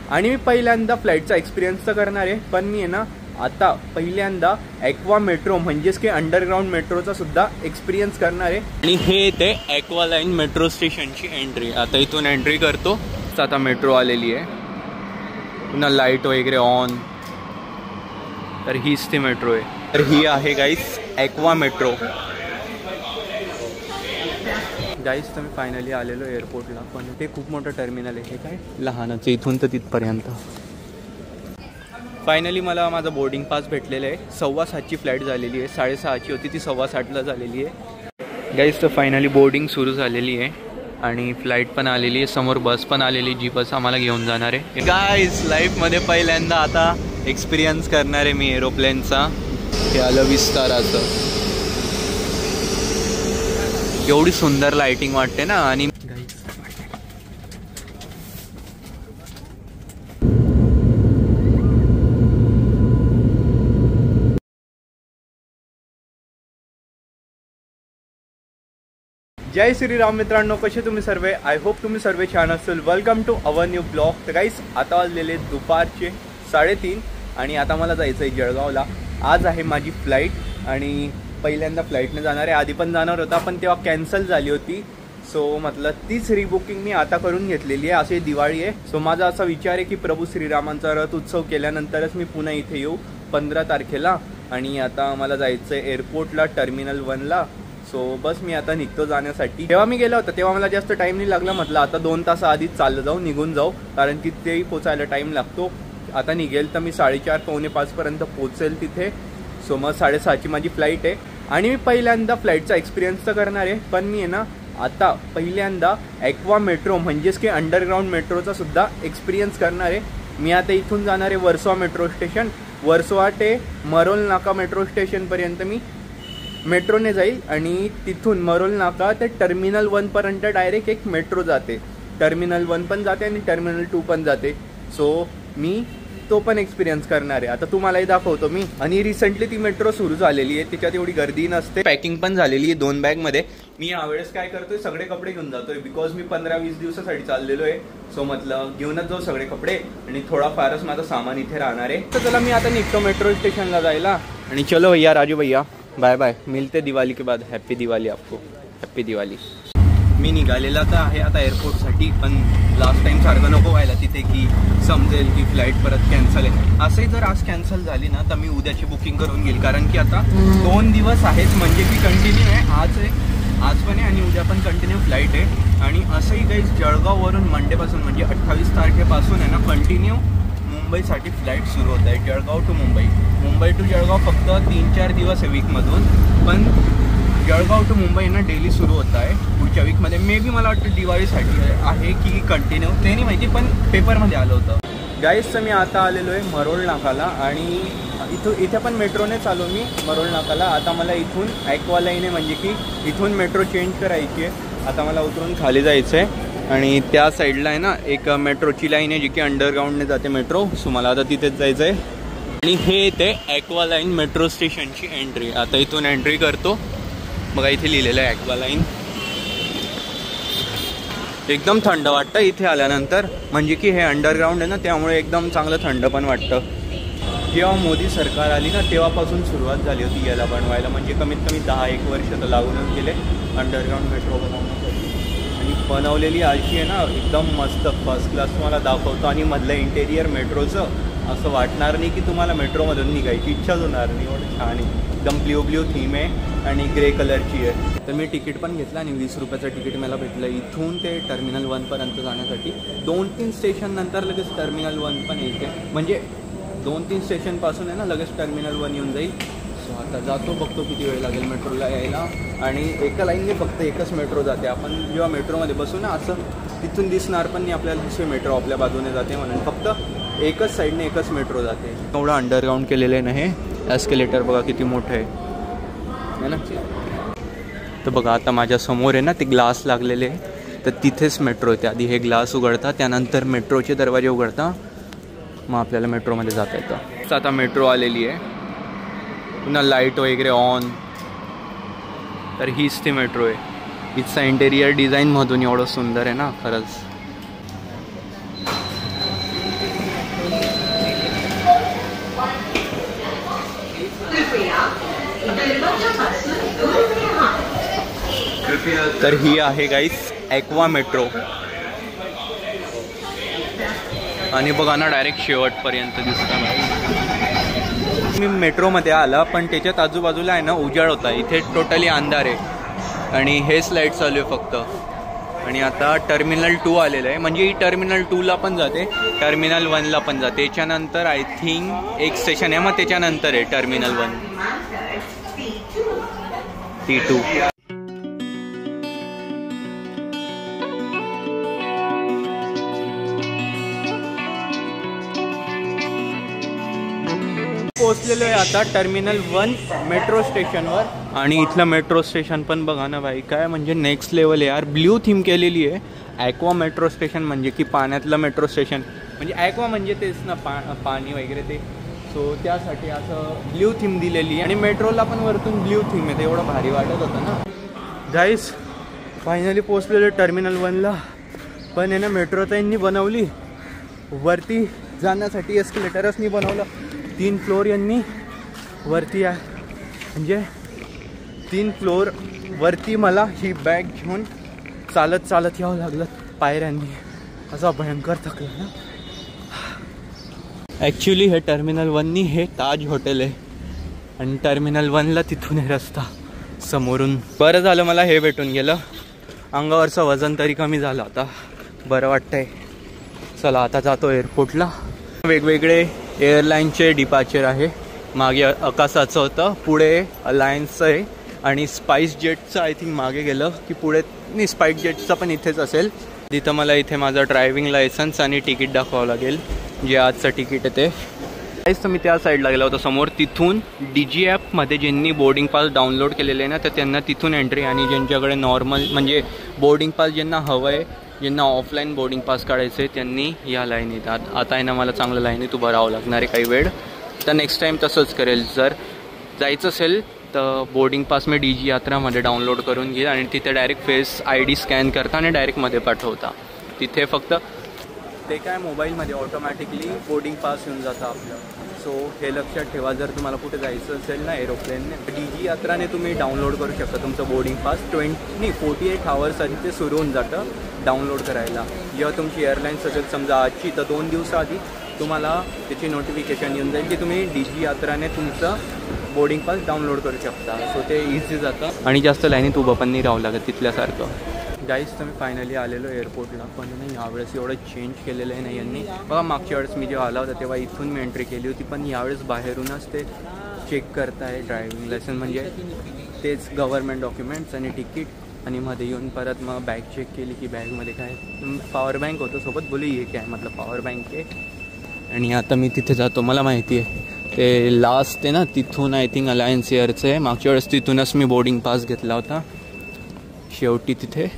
आणि मी पहिल्यांदा फ्लाईटचा एक्सपिरियन्स तर करणार आहे, पण मी आहे ना आता पहिल्यांदा ॲक्वा मेट्रो म्हणजेच की अंडरग्राऊंड मेट्रोचा सुद्धा एक्सपिरियन्स करणार आहे। आणि हे येते ॲक्वा लाईन मेट्रो स्टेशनची एंट्री। आता इथून एंट्री करतो, आता मेट्रो आलेली आहे, पुन्हा लाईट वगैरे ऑन, तर हीच ती मेट्रो आहे। तर ही आहे गाईस ॲक्वा मेट्रो। गाईस तर मी फायनली आलेलो एअरपोर्टला, पण ते खूप मोठं टर्मिनल आहे, हे काय लहानच इथून तर तिथपर्यंत। फायनली मला माझा बोर्डिंग पास भेटलेलं आहे। 6:15ची फ्लाईट झालेली आहे, 6:30ची होती ती 6:15ला झालेली आहे। गाईस तर फायनली बोर्डिंग सुरू झालेली आहे आणि फ्लाईट पण आलेली आहे, समोर बस पण आलेली, जी बस आम्हाला घेऊन जाणार आहे। गाईस लाईफमध्ये पहिल्यांदा आता एक्सपिरियन्स करणार आहे मी एरोप्लेनचा। हे आलं विस्ताराचं, एवढी सुंदर लाइटिंग वाटते ना। आणि जय श्रीराम मित्रांनो, कसे तुम्ही सर्व? आय होप तुम्ही सर्व छान असेल। Welcome to our new blog. तर गाईस आता वाजलेले दुपारचे 3:30 आणि आता मला जायचं आहे जळगावला। आज आहे माझी फ्लाईट आणि पहिल्यांदा फ्लाईटने जाणार आहे। आधी पण जाणार होता पण तेव्हा कॅन्सल झाली होती, सो मतलब तीच रिबुकिंग मी आता करून घेतलेली आहे। असे दिवाळी आहे, सो माझा असा विचार आहे की प्रभू श्रीरामांचा रथ उत्सव केल्यानंतरच मी पुन्हा इथे येऊ 15 तारखेला। आणि आता मला जायचं आहे एअरपोर्टला, टर्मिनल 1ला। सो बस मी आता निघतो जाण्यासाठी। तेव्हा मी गेला होता तेव्हा मला जास्त टाइम नाही लागला, म्हटलं आता 2 तास आधीच चाललं जाऊ, निघून जाऊ, कारण की तेही पोचायला टाइम लागतो। आता निघेल तर मी 4:30 पावणे 5 पर्यंत पोहोचेल तिथे। सो मग 6:30ची माझी फ्लाईट आहे आणि मी पहिल्यांदा फ्लाईटचा एक्सपिरियन्स तर करणार आहे, पण मी आहे ना आता पहिल्यांदा ॲक्वा मेट्रो म्हणजेच की अंडरग्राऊंड मेट्रोचा सुद्धा एक्सपिरियन्स करणार आहे। मी आता इथून जाणार आहे वर्सोवा मेट्रो स्टेशन, वर्सोवा ते मरोल नाका मेट्रो स्टेशनपर्यंत मी मेट्रोने जाईल आणि तिथून मरोल नाका ते टर्मिनल 1 पर्यंत डायरेक्ट एक मेट्रो जाते। टर्मिनल 1 पण जाते आणि टर्मिनल 2 पण जाते। सो मी तो पण एक्सपिरियन्स करणार आहे, आता तुम्हालाही दाखवतो मी। आणि रिसेंटली ती मेट्रो सुरू झालेली आहे, त्याच्यात एवढी गर्दी नसते, पॅकिंग पण झालेली आहे 2 बॅगमध्ये। मी यावेळेस काय करतोय, सगळे कपडे घेऊन जातोय, बिकॉज मी 15-20 दिवसासाठी चाललेलो आहे। सो मतलब घेऊनच जाऊ सगळे कपडे आणि थोडा फारच माझं सामान इथे राहणार आहे। तर चला मी आता निघतो मेट्रो स्टेशनला जायला। आणि चलो भैया, राजू भैया, बाय बाय, मिलते दिवाळी के बाद। हॅप्पी दिवाळी आपको, हॅप्पी दिवाळी। मी निघालेला तर आहे आता एअरपोर्टसाठी, पण लास्ट टाइम सारखं नको व्हायला तिथे की समजेल की फ्लाईट परत कॅन्सल आहे। असंही जर आज कॅन्सल झाली ना तर मी उद्याची बुकिंग करून घेईल, कारण की आता 2 दिवस आहेत, म्हणजे की कंटिन्यू आहे, आज पण आहे आणि उद्या पण कंटिन्यू फ्लाईट आहे। आणि असंही काही जळगाववरून मंडेपासून म्हणजे 28 तारखेपासून आहे ना कंटिन्यू मुंबईसाठी फ्लाईट सुरू होत आहे, जळगाव टू मुंबई, मुंबई टू जळगाव फक्त 3-4 दिवस आहे वीकमधून, पण जळगाव टू मुंबई ना डेली सुरू होत आहे पुढच्या वीकमध्ये। मे बी मला वाटतं दिवाळीसाठी आहे की कंटिन्यू ते नाही माहिती, पण पेपरमध्ये आलं होतं। गाईस तर मी आता आलेलो आहे मरोळ नाकाला आणि इथे पण मेट्रोने चालू मी मरोळ नाकाला। आता मला इथून ॲक्वा लाईन आहे, म्हणजे की इथून मेट्रो चेंज करायची आहे। आता मला उतरून खाली जायचं आहे आणि त्या साईडला आहे ना एक मेट्रोची लाईन आहे जी की अंडरग्राऊंडने जाते मेट्रो, सो मला आता तिथेच जायचं आहे। आणि हे येते ॲक्वा लाईन मेट्रो स्टेशनची एंट्री। आता इथून एंट्री करतो, बघा इथे लिहिलेलं आहे ॲक्वा लाईन। एकदम थंड वाटतं इथे आल्यानंतर, म्हणजे की हे अंडरग्राऊंड आहे ना त्यामुळे एकदम चांगलं थंड पण वाटतं। जेव्हा मोदी सरकार आली ना तेव्हापासून सुरुवात झाली होती याला बनवायला, म्हणजे कमीत कमी 10-1 वर्ष तर लागूनच गेले अंडरग्राऊंड मेट्रो बनवण्यासाठी। आणि बनवलेली अशी आहे ना एकदम मस्त फर्स्ट क्लास, तुम्हाला दाखवतो। आणि मधलं इंटेरियर मेट्रोचं असं वाटणार नाही की तुम्हाला मेट्रोमधून निघायची इच्छाच होणार नाही, एवढं छान आहे। एकदम ब्ल्यू थीम आहे आणि ग्रे कलरची आहे। तर मी तिकीट पण घेतलं आणि 20 रुपयाचं तिकीट मला भेटलं इथून ते टर्मिनल 1 पर्यंत जाण्यासाठी। 2-3 स्टेशन नंतर लगेच टर्मिनल 1 पण येते, म्हणजे 2-3 स्टेशनपासून आहे ना लगेच टर्मिनल 1 येऊन जाईल। सो आता जातो, बघतो किती वेळ लागेल मेट्रोला यायला। आणि एका लाईनने फक्त एकच मेट्रो जाते, आपण जेव्हा मेट्रोमध्ये बसू ना असं तिथून दिसणार पण नाही आपल्याला दुसरी मेट्रो आपल्या बाजूने जाते, म्हणून फक्त एकच साईडने एकच मेट्रो जाते। एवढं अंडरग्राऊंड केलेलं नाही, एस्केलेटर बघा किती मोठं आहे ना। तर बघा आता माझ्या समोर आहे ना ते ग्लास लागलेले, तर तिथेच मेट्रो येते। आधी हे ग्लास उघडता, त्यानंतर मेट्रोचे दरवाजे उघडता, मग आपल्याला मेट्रोमध्ये जाता येतं। आता मेट्रो आलेली आहे, पुन्हा लाईट वगैरे ऑन, तर हीच ती मेट्रो आहे। हिचा इंटेरियर डिझाईनमधून एवढं सुंदर आहे ना खरंच। तर ही आहे गाईस ॲक्वा मेट्रो आणि बघा ना डायरेक्ट शेवटपर्यंत दिसतं. मी मेट्रोमध्ये आला पण त्याच्यात आजूबाजूला आहे ना उजाड होता, इथे टोटली अंधार आहे आणि हेच लाईट चालू आहे फक्त. आणि आता टर्मिनल 2 आलेलं आहे, म्हणजे ही टर्मिनल 2ला पण जाते, टर्मिनल 1ला पण जाते. त्याच्यानंतर आय थिंक एक स्टेशन आहे, मग त्याच्यानंतर आहे टर्मिनल 1 T2. पोहोचलेलो आहे आता टर्मिनल 1 मेट्रो स्टेशनवर. आणि इथलं मेट्रो स्टेशन पण बघा ना भाई, काय म्हणजे नेक्स्ट लेवल आहे यार. ब्ल्यू थीम केलेली आहे. ॲक्वा मेट्रो स्टेशन म्हणजे की पाण्यातलं मेट्रो स्टेशन, म्हणजे ॲक्वा म्हणजे तेच ना पाणी वगैरे ते. सो त्यासाठी असं ब्ल्यू थीम दिलेली आहे आणि मेट्रोला पण वरतून ब्ल्यू थीम आहे. ते एवढं भारी वाटत होतं ना गाईस. फायनली पोहोचलेलो टर्मिनल 1ला. पण आहे ना मेट्रो त्यांनी बनवली वरती जाण्यासाठी, एस्केलेटरच बनवलं. 3 फ्लोअर यांनी वरती आहे, म्हणजे 3 फ्लोअर वरती मला ही बॅग घेऊन चालत यावं लागलं पायऱ्यांनी. असा भयंकर थकला ना. ॲक्च्युली हे टर्मिनल 1नी हे ताज हॉटेल आहे आणि टर्मिनल 1ला तिथून आहे रस्ता समोरून. बरं झालं मला हे भेटून गेलं, अंगावरचं वजन तरी कमी झालं आता, बरं वाटतंय. चला आता जातो एअरपोर्टला. वेगवेगळे एअरलाईनचे डिपार्चर आहे. मागे आकाशाचं होतं, पुढे अलायन्सचं आहे आणि स्पाइस जेटचं आय थिंक मागे गेलं की पुढे नाही, स्पाइस जेटचं पण इथेच असेल. तिथं मला इथे माझं ड्रायव्हिंग लायसन्स आणि तिकीट दाखवावं लागेल, जे आजचं तिकीट आहे ते. काहीच तर मी त्या साईडला गेला होता समोर. तिथून DG ॲपमध्ये ज्यांनी बोर्डिंग पास डाउनलोड केलेले आहे ना, तर त्यांना तिथून एंट्री. आणि ज्यांच्याकडे नॉर्मल म्हणजे बोर्डिंग पास ज्यांना हवं आहे, ज्यांना ऑफलाईन बोर्डिंग पास काढायचं आहे, त्यांनी या लाईन येतात. आता आहे ना मला चांगलं लाईनीत उभं राहावं लागणार आहे काही वेळ. तर नेक्स्ट टाईम तसंच करेल. जर जायचं असेल तर बोर्डिंग पास मी DG यात्रामध्ये डाउनलोड करून घेईल आणि तिथे डायरेक्ट फेस ID स्कॅन करता आणि डायरेक्टमध्ये पाठवता. तिथे फक्त ते काय मोबाईलमध्ये ऑटोमॅटिकली बोर्डिंग पास येऊन जातं आपलं. सो हे लक्षात ठेवा, जर तुम्हाला कुठे जायचं असेल ना एरोप्लेनने, DG यात्राने तुम्ही डाउनलोड करू शकता तुमचं बोर्डिंग पास. 48 आवर्स आधी ते सुरू होऊन जातं डाउनलोड करायला. जेव्हा तुमची एअरलाईन्स असेल समजा आजची, तर 2 दिवसाआधी तुम्हाला त्याची नोटिफिकेशन येऊन जाईल की तुम्ही DG यात्राने तुमचं बोर्डिंग पास डाउनलोड करू शकता. सो ते इझी जातं आणि जास्त लाईनीत उभं पण नाही राहावं लागत तिथल्यासारखं. गाईस तर मी फायनली आलेलो एअरपोर्टला. पण नाही यावेळेस एवढं चेंज केलेलं आहे नाही यांनी. बघा मागच्या वेळेस मी जेव्हा आला होता तेव्हा इथून मी एंट्री केली होती, पण यावेळेस बाहेरूनच ते चेक करताय ड्रायव्हिंग लायसन्स, म्हणजे तेच गव्हर्नमेंट डॉक्युमेंट्स आणि तिकीट. आणि मध्ये येऊन परत मग बॅग चेक केली की बॅगमध्ये काय, पॉवर बँक होतं सोबत. बोली ये काय मतलब पॉवर बँक आहे. आणि आता मी तिथे जातो. मला माहिती आहे ते लास्ट आहे ना, तिथून आय थिंक अलायन्स एअरचं आहे. मागच्या वेळेस तिथूनच मी बोर्डिंग पास घेतला होता शेवटी तिथे.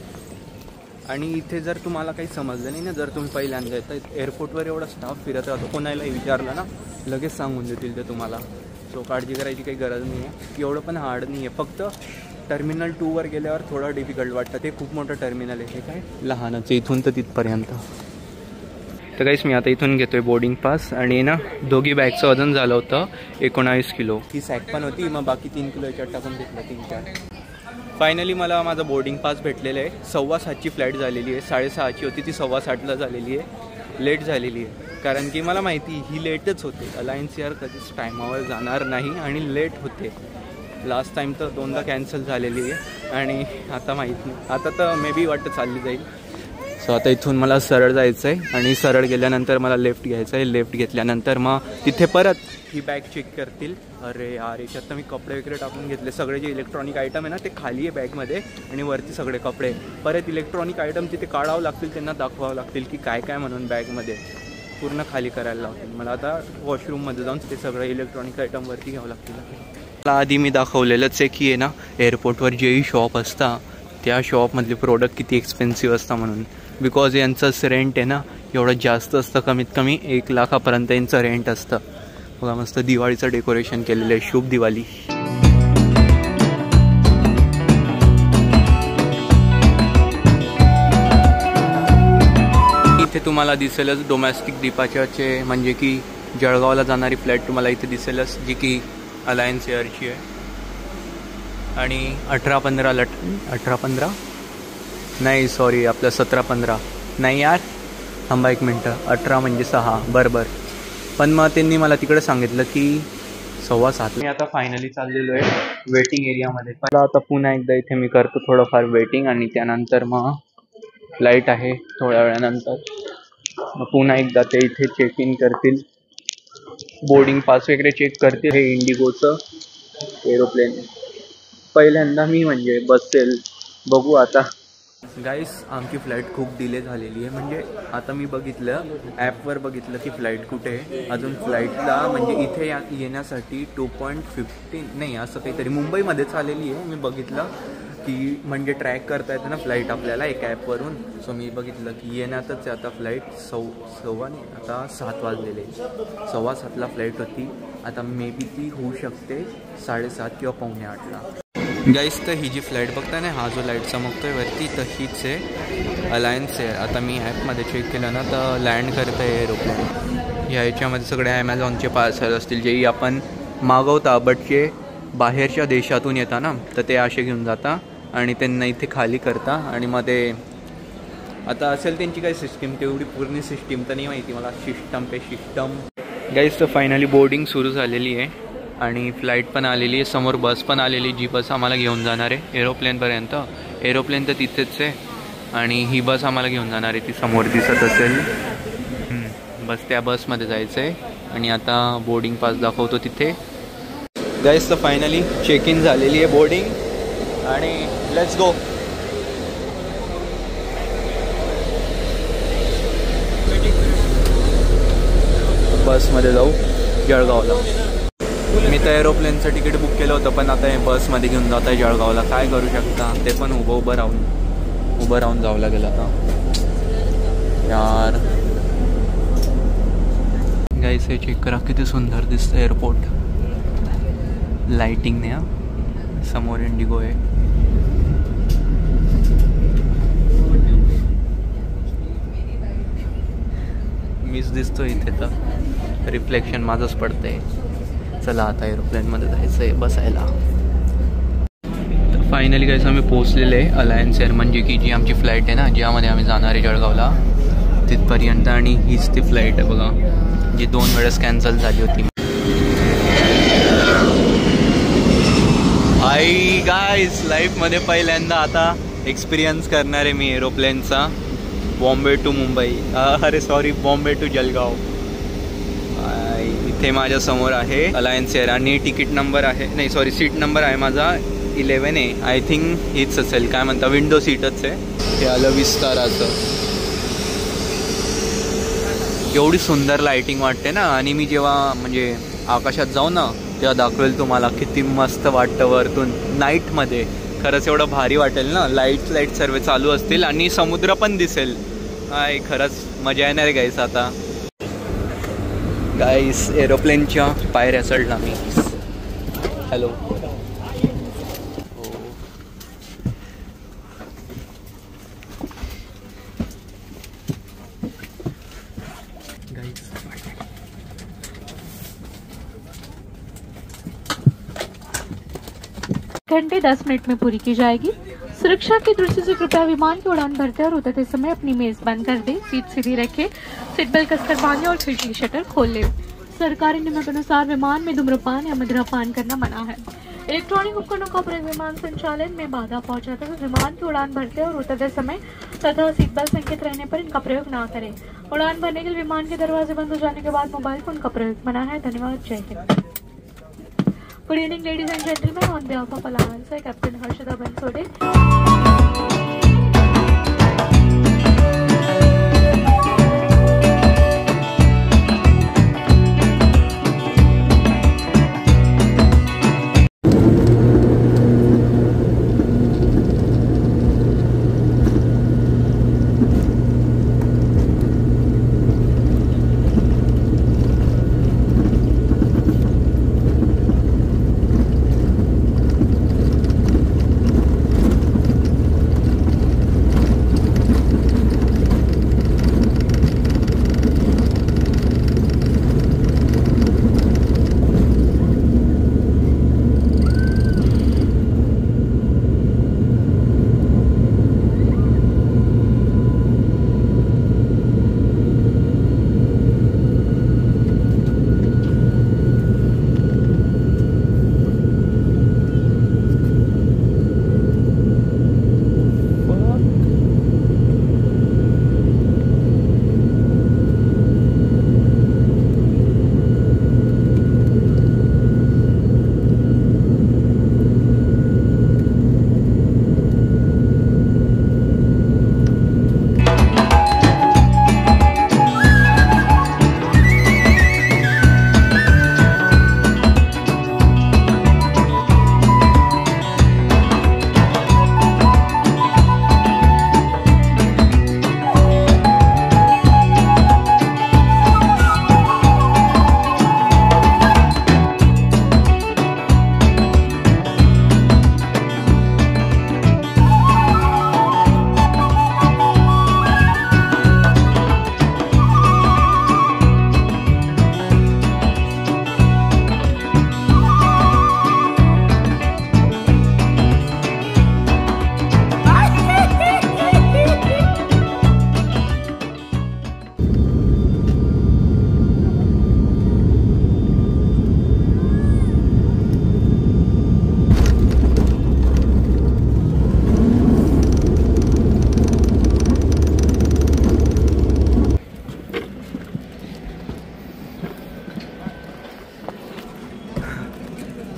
आणि इथे जर तुम्हाला काही समजलं नाही ना, जर तुम्ही पहिल्यांदा येतं एअरपोर्टवर एवढा स्टाफ फिरत राहतो, कोणालाही विचारलं ना लगेच सांगून देतील ते तुम्हाला. सो काळजी करायची काही गरज नाही आहे. एवढं पण हार्ड नाही आहे. फक्त टर्मिनल 2वर गेल्यावर थोडं डिफिकल्ट वाटतं. ते खूप मोठं टर्मिनल आहे, हे काय लहानच इथून तर तिथपर्यंत. तर काहीच मी आता इथून घेतोय बोर्डिंग पास. आणि ना दोघी बॅगचं वजन झालं होतं 19 किलो. ही सॅक पण होती, मग बाकी 3 किलो याच्यात टाकून घेतलं 3-4. फायनली मला माझा बोर्डिंग पास भेटलेलं आहे. 7:15ची फ्लाईट झालेली आहे. 6:30ची होती ती 7:15ला झालेली आहे. लेट झालेली आहे कारण की मला माहिती ही लेटच होते. अलायन्स एअर कधीच टायमावर जाणार नाही आणि लेट होते. लास्ट टाईम तर 2दा कॅन्सल झालेली आहे आणि आता माहीत नाही, आता तर मे बी वाटतं चालली जाईल. सो आता इथून मला सरळ जायचं आहे आणि सरळ गेल्यानंतर मला लेफ्ट घ्यायचं आहे. लेफ्ट घेतल्यानंतर मग तिथे परत ही बॅग चेक करतील. अरे यार याच्यात तर मी कपडे वगैरे टाकून घेतले. सगळे जे इलेक्ट्रॉनिक आयटम आहे ना ते खाली आहे बॅगमध्ये आणि वरती सगळे कपडे. परत इलेक्ट्रॉनिक आयटम तिथे काढावं लागतील, त्यांना दाखवावं लागतील की काय काय म्हणून बॅगमध्ये पूर्ण खाली करायला लागतील. मला आता वॉशरूममध्ये जाऊन ते सगळं इलेक्ट्रॉनिक आयटम वरती घ्यावं लागतील. मला आधी मी दाखवलेलंच आहे की आहे ना एअरपोर्टवर जेही शॉप असता त्या शॉपमधले प्रोडक्ट किती एक्सपेन्सिव्ह असतं म्हणून. बिकॉज यांचंच रेंट आहे ना एवढं जास्त असतं, कमीत कमी 1 लाखापर्यंत यांचं रेंट असतं. बघा मस्त दिवाळीचं डेकोरेशन केलेलं आहे. शुभ दिवाळी. इथे तुम्हाला दिसेलच डोमेस्टिक डिपार्चरचे, म्हणजे की जळगावला जाणारी फ्लाईट तुम्हाला इथे दिसेलच, जी की अलायन्स एअरची आहे. आणि 18-15 18-15 नाही सॉरी आपलं 17-15 नाही यार थांबा एक मिनटं 18 म्हणजे 6 बरोबर. पण मग त्यांनी मला तिकडे सांगितलं की 6:15. मी आता फायनली चाललेलो आहे वेटिंग एरियामध्ये. पहिला आता पुन्हा एकदा इथे मी करतो थोडंफार वेटिंग आणि त्यानंतर मग फ्लाईट आहे थोड्या वेळानंतर. मग पुन्हा एकदा ते इथे चेक इन करतील, बोर्डिंग पास वगैरे चेक करतील. हे इंडिगोचं एरोप्लेन पहिल्यांदा मी म्हणजे बसेल, बघू आता. गाईस आमची फ्लाईट खूप डिले झालेली आहे. म्हणजे आता मी बघितलं ॲपवर बघितलं की फ्लाईट कुठे आहे. अजून फ्लाईटला म्हणजे इथे येण्यासाठी 2.15 नाही असं काहीतरी मुंबईमध्येच आलेली आहे. मी बघितलं की म्हणजे ट्रॅक करता येतं ना फ्लाईट आपल्याला एका ॲपवरून. सो मी बघितलं की येण्यातच आहे आता फ्लाईट. सव्वा नाही आता 7 वाजलेले, 7:15ला फ्लाईट होती. आता मे बी ती होऊ शकते 7:30 किंवा 7:45ला. गाईस तर ही जी फ्लाईट बघताय ना, हा जो लाईट चमकतोय वरती तर हीच आहे अलायन्स एअर. आता मी ॲपमध्ये चेक केलं ना तर लँड करतं आहे एरोप्लेन. ह्याच्यामध्ये सगळे ॲमेझॉनचे पार्सल असतील जेही आपण मागवता बट जे बाहेरच्या देशातून येतात ना तर ते असे घेऊन जाता आणि त्यांना इथे खाली करता आणि मग ते आता असेल त्यांची काही सिस्टीम, तेवढी पूर्ण सिस्टीम तर नाही माहिती मला. सिस्टम गाईस तर फायनली बोर्डिंग सुरू झालेली आहे आणि फ्लाईट पण आलेली आहे. समोर बस पण आलेली, जी बस आम्हाला घेऊन जाणार आहे एरोप्लेनपर्यंत. एरोप्लेन तर तिथेच आहे आणि ही बस आम्हाला घेऊन जाणार आहे, ती समोर दिसत असेल. बस त्या बसमध्ये जायचं आहे आणि आता बोर्डिंग पास दाखवतो तिथे. गाईस तर फायनली चेक इन झालेली आहे बोर्डिंग आणि लेट्स गो. बसमध्ये जाऊ जळगावला. मी तर एरोप्लेनचं तिकीट बुक केलं होतं पण आता हे बसमध्ये घेऊन जात आहे जळगावला. काय करू शकता, ते पण उभं राहून जावं लागेल आता यार. गाईस हे चेक करा किती सुंदर दिसतं एअरपोर्ट लाइटिंगने. समोर इंडिगो आहे. मीच दिसतो इथे तर रिफ्लेक्शन माझंच पडतंय. चला आता एरोप्लेनमध्ये जायचं आहे बसायला. तर फायनली गाईस आम्ही पोहोचलेले आहे अलायन्स एअर, म्हणजे की जी आमची फ्लाईट आहे ना ज्यामध्ये आम्ही जाणार आहे जळगावला तिथपर्यंत. आणि हीच ती फ्लाईट आहे बघा जी 2 वेळेस कॅन्सल झाली होती. आई गाईस लाईफमध्ये पहिल्यांदा आता एक्सपिरियन्स करणार आहे मी एरोप्लेनचा. बॉम्बे टू मुंबई, अरे सॉरी बॉम्बे टू जळगाव. इथे माझ्या समोर आहे अलायन्स एअर आणि तिकीट नंबर आहे, नाही सॉरी सीट नंबर आहे माझा 11 आहे. आय थिंक हीच असेल, काय म्हणता विंडो सीटच आहे. हे आलं विस्ताराचं. एवढी सुंदर लाइटिंग वाटते ना. आणि मी जेव्हा म्हणजे आकाशात जाऊ ना तेव्हा दाखवेल तुम्हाला किती मस्त वाटतं वरतून नाईटमध्ये. खरंच एवढं भारी वाटेल ना. लाईट सर्व चालू असतील आणि समुद्र पण दिसेल. काय खरंच मजा येणार आहे गाईस आता. गाईस एरोप्लेनच्या पायऱ्या चढला मी. हॅलो घंटे 10 मिनट में पूरी की जाएगी। सुरक्षा की दृष्टि से कृपया विमान की उड़ान भरते और उतरते समय अपनी मेज बंद कर दें, सीट सीधी रखें, सीट बेल्ट कसकर बांधें और खिड़की शटर खोल लें। सरकारी नियमों के अनुसार विमान में धूम्रपान या मदिरापान करना मना है। इलेक्ट्रॉनिक उपकरणों का प्रयोग विमान संचालन में बाधा पहुंचाता है। विमान की उड़ान भरते और उतरते समय तथा सीट बेल्ट संकेत रहने पर इनका प्रयोग ना करें। उड़ान भरने के लिए विमान के दरवाजे बंद हो जाने के बाद मोबाइल फोन का प्रयोग मना है। धन्यवाद। जय Hind. Good evening, ladies and gentlemen. On behalf of Alliance, Captain Harshada Bansode.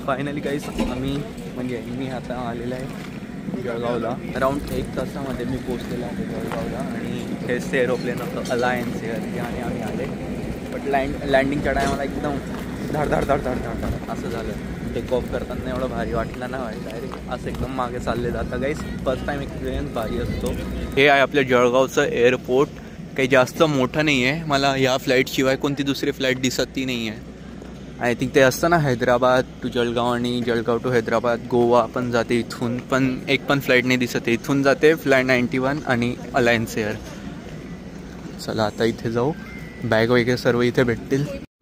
Finally काहीच आम्ही म्हणजे मी आता आलेला आहे जळगावला. अराऊंड 1 तासामध्ये मी पोचलेला आहे जळगावला आणि हेच ते एरोप्लेन होतं अलायन्स एअर आणि आम्ही आले. बट लँडिंगच्या टायमाला एकदम धाड धाड धाड धाड धाड धाड असं झालं. टेक ऑफ करताना एवढं भारी वाटलं ना भाई, डायरेक्ट असं एकदम मागे चालले जातं. गाईस फर्स्ट टाईम एक्सपिरियन्स भारी असतो. हे आहे आपल्या जळगावचं एअरपोर्ट. काही जास्त मोठं नाही आहे, मला या फ्लाईटशिवाय कोणती दुसरी फ्लाईट दिसतही नाही आहे. आय थिंक ते असतं ना हैदराबाद टू जळगाव आणि जळगाव टू हैदराबाद गोवा पण जाते इथून, पण एक पण फ्लाईट नाही दिसत. इथून जाते फ्लाय 91 आणि अलायन्स एअर. चला आता इथे जाऊ, बॅग वगैरे सर्व इथे भेटतील.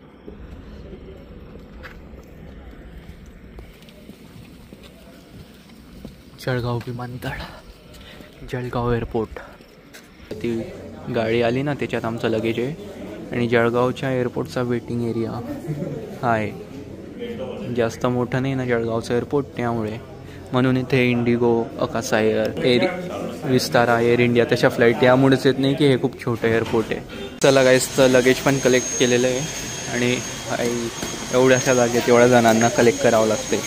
जळगाव विमानतळ, जळगाव एअरपोर्ट. ती गाडी आली ना त्याच्यात आमचं लगेज आहे आणि जळगावच्या एअरपोर्टचा वेटिंग एरिया हा आहे. जास्त मोठं नाही ना जळगावचं एअरपोर्ट, त्यामुळे म्हणून इथे IndiGo, Akasa air Vistara, Air India तशा फ्लाईट यामुळेच येत नाही की हे खूप छोटं एअरपोर्ट आहे. चला गाईसचं लगेज पण कलेक्ट केलेलं आहे आणि एवढ्याशा जागेत एवढ्या जणांना कलेक्ट करावं लागते.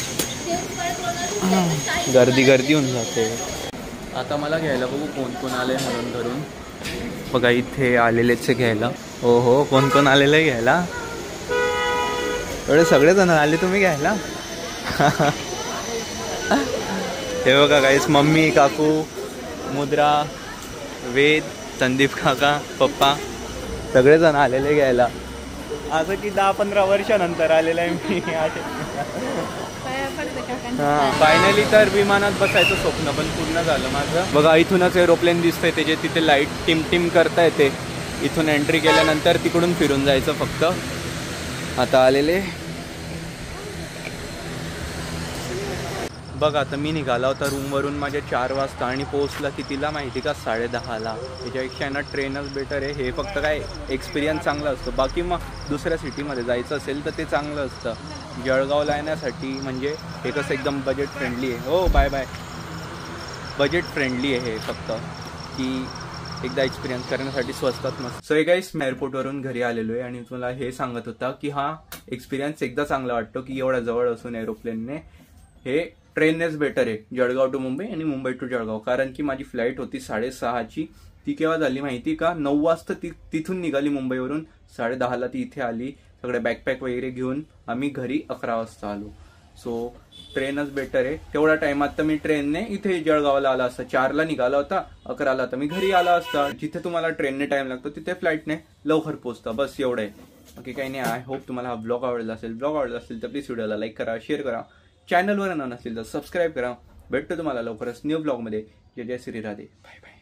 गर्दी होऊन जाते. आता मला घ्यायला बघू कोण कोण आले म्हणून धरून. बघा इथे आलेलेच घ्यायला. हो हो, कोण कोण आलेलं आहे घ्यायला. एवढे सगळेजण आले तुम्ही घ्यायला. हे बघा गाईस, मम्मी, काकू, मुद्रा, वेद, संदीप काका, पप्पा सगळेजण आलेले घ्यायला. असं की 10-15 वर्षानंतर आलेलं आहे मी. फायनली तर विमानात बसायचं स्वप्न पण पूर्ण झालं माझं. बघा इथूनच एरोप्लेन दिसतंय, त्याचे तिथे लाईट टिम करता येते. इथून एंट्री केल्यानंतर तिकडून फिरून जायचं फक्त. आता आलेले बघा. आता मी निघाला होता रूमवरून माझ्या 4 वाजता आणि पोहोचला कितीला माहिती का, 10:30ला. त्याच्यापेक्षा ना ट्रेनच बेटर आहे. हे फक्त काय एक्सपिरियन्स चांगला असतो, बाकी मग दुसऱ्या सिटीमध्ये जायचं असेल तर ते चांगलं असतं. जळगावला येण्यासाठी म्हणजे हे कसं एकदम बजेट फ्रेंडली आहे. हो बाय बाय. बजेट फ्रेंडली आहे हे फक्त, की एकदा एक्सपिरियन्स करण्यासाठी स्वस्तात मस्त. सो हे गाईस, मी एअरपोर्टवरून घरी आलेलो आहे आणि तुला हे सांगत होता की हा एक्सपिरियन्स एकदा चांगला वाटतो की एवढा जवळ असून एरोप्लेनने. हे ट्रेननेच बेटर आहे जळगाव टू मुंबई आणि मुंबई टू जळगाव. कारण की माझी फ्लाईट होती 6:30ची. ती केव्हा झाली माहिती का, 9 वाजता तिथून निघाली मुंबईवरून. 10:30ला ती इथे आली. सगळे बॅकपॅक वगैरे घेऊन आम्ही घरी 11 वाजता आलो. सो ट्रेनच बेटर आहे. तेवढ्या टाइमात तर मी ट्रेनने इथे जळगावला आला असता. 4ला निघाला होता, 11ला तर मी घरी आला असता. जिथे तुम्हाला ट्रेनने टाइम लागतो तिथे फ्लाईटने लवकर पोहोचता. बस एवढं आहे, बाकी काही नाही. आय होप तुम्हाला हा ब्लॉग आवडला असेल. ब्लॉग आवडला असेल तर प्लीज व्हिडिओला लाईक करा, शेअर करा. चॅनलवर नवीन असेल तर सबस्क्राईब करा. भेटतो तुम्हाला लवकरच न्यू ब्लॉगमध्ये. जय जय श्री राधे. Bye bye.